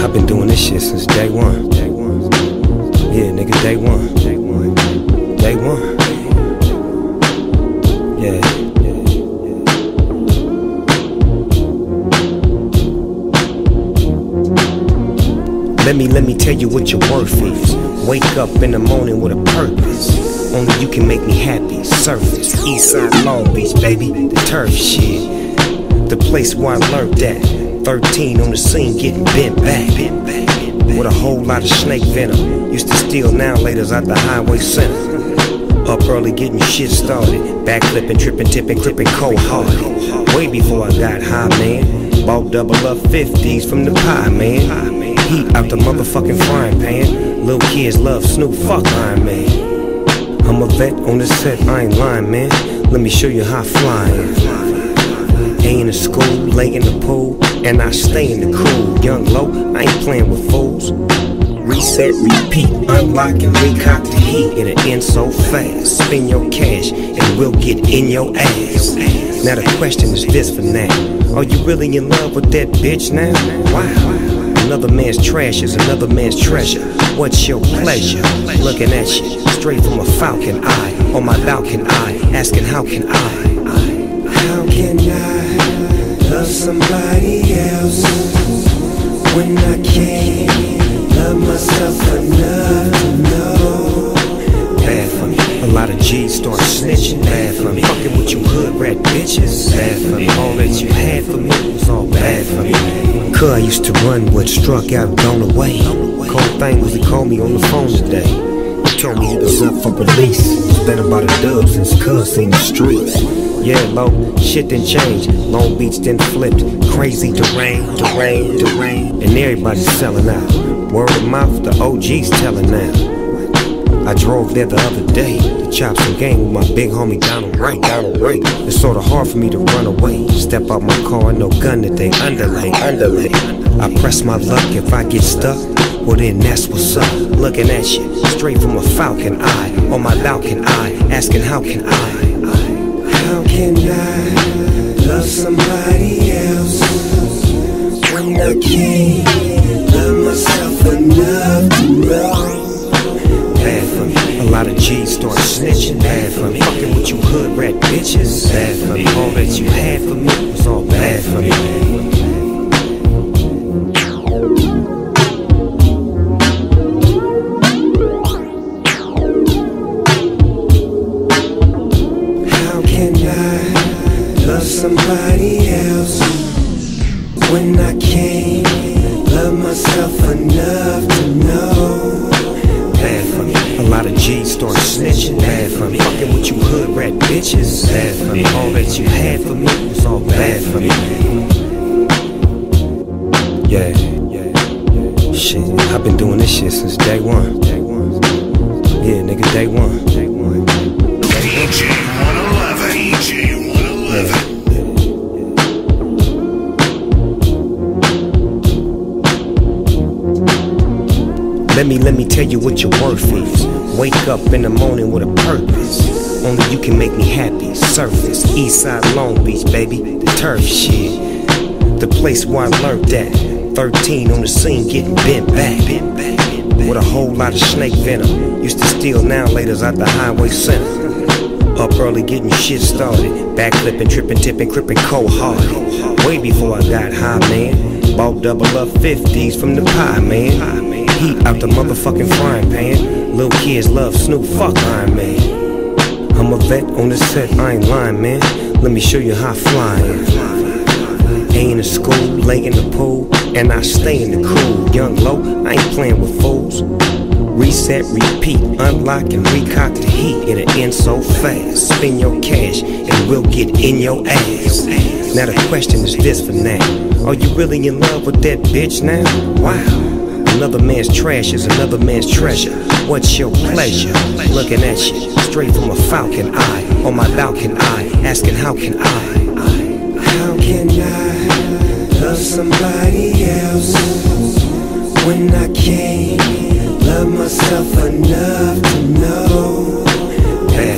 I've been doing this shit since day one. Yeah, nigga, day one. Day one. Yeah. Let me tell you what your worth is. Wake up in the morning with a purpose. Only you can make me happy. Surface, Eastside Long Beach, baby. The turf shit. The place where I learned that. 13 on the scene getting bent back. With a whole lot of snake venom. Used to steal now laters out the highway center. Up early getting shit started. Backflipping, tripping, tipping, clipping cold-hearted. Way before I got high, man. Bought double up 50s from the pie, man. Heat out the motherfucking frying pan. Little kids love Snoop, fuck Iron Man. I'm a vet on the set, I ain't lying, man. Let me show you how I fly. A in the school, lay in the pool, and I stay in the cool. Young low, I ain't playing with fools. Reset, repeat, unlock and recock the heat. It'll end so fast. Spend your cash and we'll get in your ass. Now the question is this for now. Are you really in love with that bitch now? Wow. Another man's trash is another man's treasure. What's your pleasure? Looking at you straight from a falcon eye. On my balcony eye, asking how can I? How can I love somebody else when I can't love myself enough to know? Bad for me. A lot of G's start snitching. Bad for me. Fucking with you hood rat bitches. Bad for me. All that you had for me was all bad for me. Cuz I used to run what struck out, gone away. Cold thing was he called me on the phone today. He told me he was up for release. It's been about a dub since Cuz seen the streets. Yeah, low, shit didn't change. Long Beach didn't flipped. Crazy deranged. And everybody's selling out. Word of mouth, the OG's telling now. I drove there the other day to chop some game with my big homie Donald Ray. It's sorta hard for me to run away. Step out my car, no gun that they underlay. I press my luck if I get stuck. Well then that's what's up. Looking at you straight from a falcon eye. On my balcony eye, asking how can I? How can I love somebody else when I can't love myself enough to know? Bad for me. A lot of G's start snitching. Bad for me. Fucking with you hood rat bitches. Bad for me. All that you had for me was all bad for me. How can I love somebody else when I can't love myself enough to know? Bad for me. A lot of G's start snitching. Bad for me. Fucking with you hood rat bitches. Bad for me. All that you had for me was all bad for me. Yeah. Shit, I've been doing this shit since day one. Yeah, nigga, day one. PG 111. PG 111. Let me tell you what your worth is. Wake up in the morning with a purpose. Only you can make me happy. Surface, Eastside Long Beach, baby. The turf shit. The place where I learned that. 13 on the scene getting bent back. With a whole lot of snake venom. Used to steal now laters out the highway center. Up early getting shit started. Backflipping, tripping, tipping, crippin' cold-hearted. Way before I got high, man. Bought double up 50s from the pie, man. Heat out the motherfucking frying pan. Little kids love Snoop, fuck Iron Man. I'm a vet on the set, I ain't lying, man. Let me show you how I fly. A in the school, lay in the pool, and I stay in the cool. Young low, I ain't playing with fools. Reset, repeat, unlock and recock the heat. It'll end so fast. Spend your cash and we'll get in your ass. Now the question is this for now. Are you really in love with that bitch now? Wow. Another man's trash is another man's treasure. What's your pleasure? Looking at you straight from a falcon eye. On my balcony eye, asking how can I? How can I love somebody else when I can't love myself enough to know? Bad for me.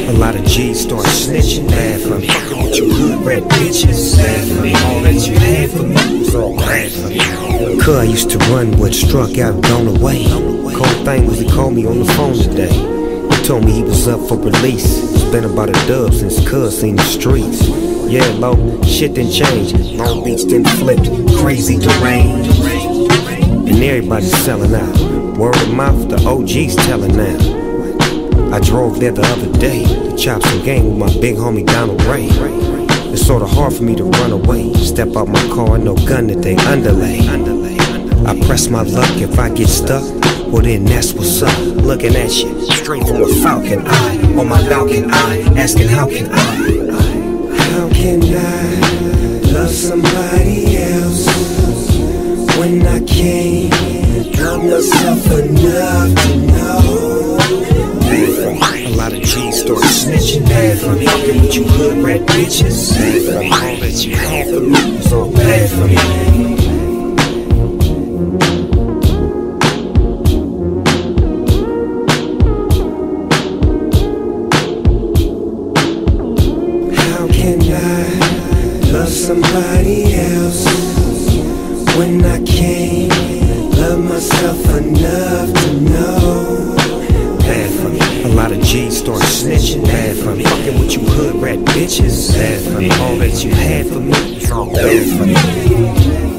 A lot of G's start snitching, bad for me. Fucking with you hood rat bitches, bad for me. All that you had for me was all bad for me. Cuz I used to run what struck out, gone away. Cold thing was he called me on the phone today. He told me he was up for release. It's been about a dub since cuz seen the streets. Yeah, low, shit didn't change. Long Beach didn't flip, crazy deranged. And everybody's selling out. Word of mouth, the OG's telling now. I drove there the other day to chop some game with my big homie Donald Ray. It's sorta hard for me to run away. Step out my car, no gun that they underlay. I press my luck if I get stuck. Well then that's what's up. Looking at you straight from a falcon eye on my falcon eye, asking how can I? How can I love somebody else when I can't love myself enough to know? A lot of G's start snitching, bad for me. Fucking with you hood rat bitches, bad for me. All that you had for me was all bad for me. How can I love somebody else when I can't love myself enough to know? Bad for me. A lot of G's start snitching, bad for me. Fucking with you hood rat bitches, bad for me. All that you had for me was all bad for me.